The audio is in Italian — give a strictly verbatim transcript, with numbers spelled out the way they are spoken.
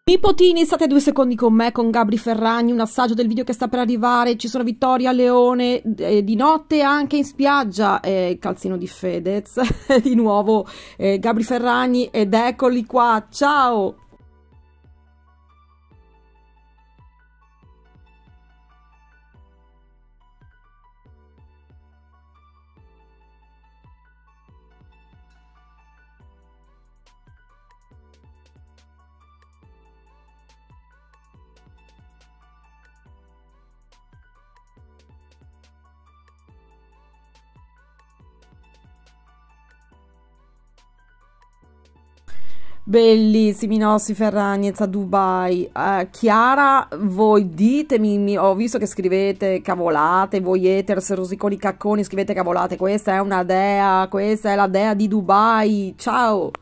Nipotini, state due secondi con me, con Gabri Ferragni, un assaggio del video che sta per arrivare. Ci sono Vittoria Leone, eh, di notte anche in spiaggia, eh, calzino di Fedez, di nuovo eh, Gabri Ferragni, ed eccoli qua, ciao! Bellissimi i nostri Ferragnez a Dubai. Eh, Chiara, voi ditemi, mi- ho visto che scrivete cavolate, voi haters, rosiconi cacconi, scrivete cavolate, questa è una dea, questa è la dea di Dubai, ciao!